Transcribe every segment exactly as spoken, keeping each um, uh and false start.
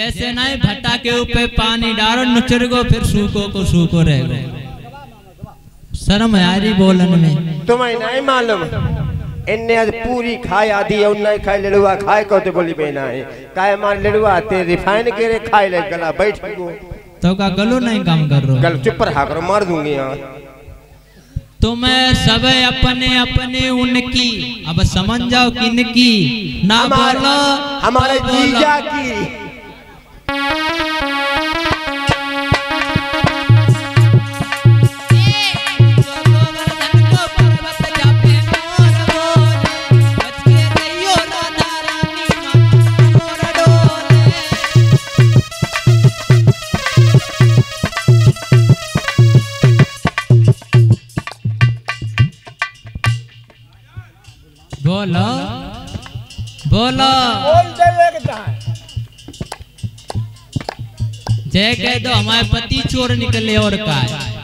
जैसे नहीं भट्टा के ऊपर पानी डालो नुचर गो फिर सूखो को सूखो रह गो। शर्म यारी बोलन में तुम्हें नहीं मालूम इन्ने आज पूरी खाए आधी और नहीं खाए लड़ुआ खाए को तो बोली बेना है काहे मार लड़ुआ ते रिफाइन के रे खाए ले गला बैठ गो तो का गलो नहीं काम कर रो गल चुप रहा करो मार दूंगी यार। तुम्हें सब अपने अपने उनकी अब समझ जाओ किनकी ना बोलो हमारे जीजा की बोलो बोलो जय कह दो हमारे पति चोर निकले और का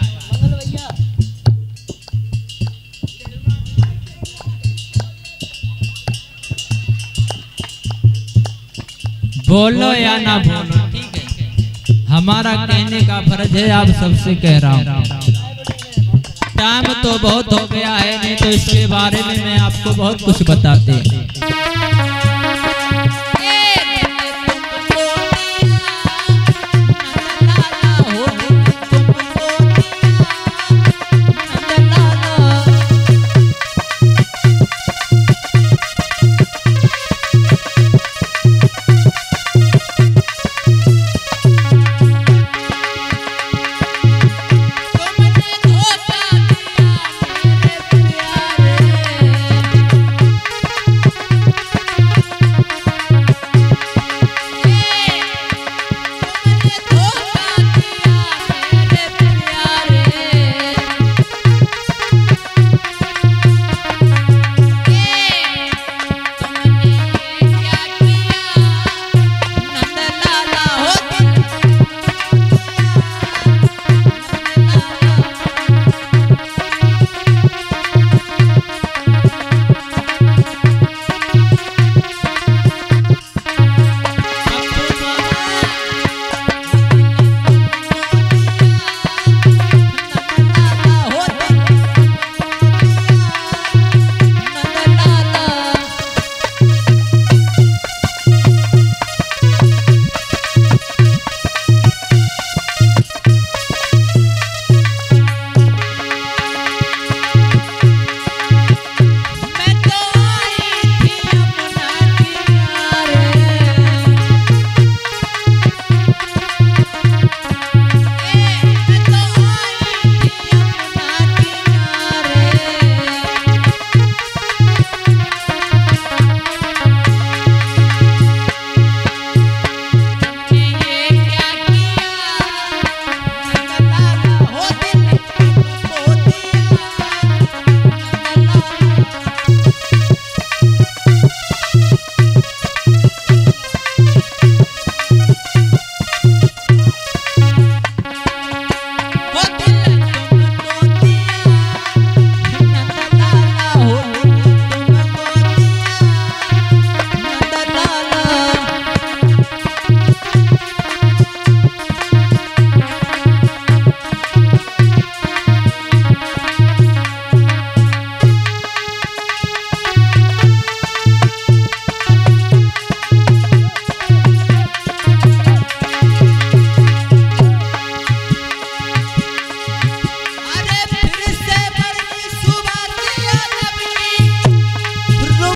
बोलो या ना बोलो ठीक है हमारा कहने का फर्ज है आप सबसे कह रहा हूँ। टाइम तो बहुत हो गया है नहीं तो इसके बारे में मैं आपको बहुत कुछ बताते हैं। What?